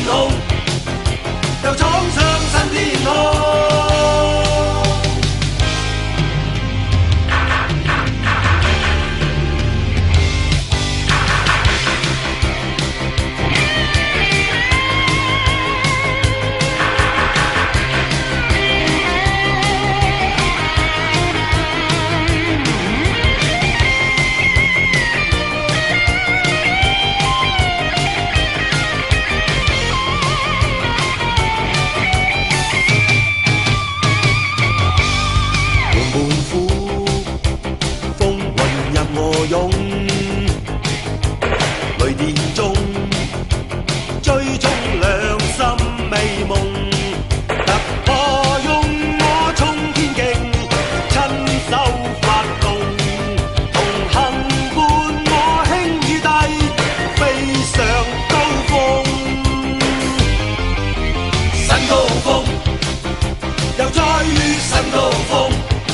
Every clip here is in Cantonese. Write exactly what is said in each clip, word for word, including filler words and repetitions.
空，又闖上新天空。雷電中追蹤良心美夢，突破用我衝天徑，親手發動，同行伴我輕與低，飛上高峰。新高峰，又再遇新高峰，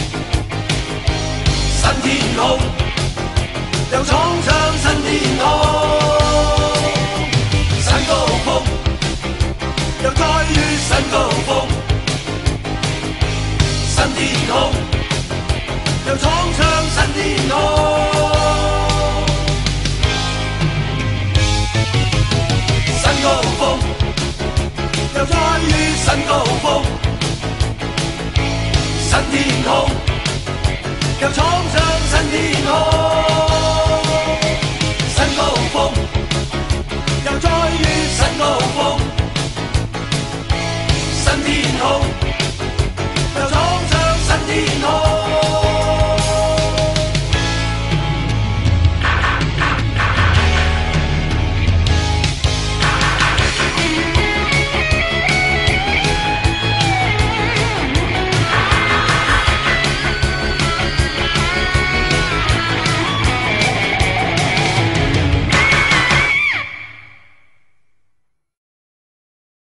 新天空。又闖上新天空，新高峰，又再遇新高峰，新天空，又闖上新天空，新高峰，又再遇新高峰，新天空，又闖上。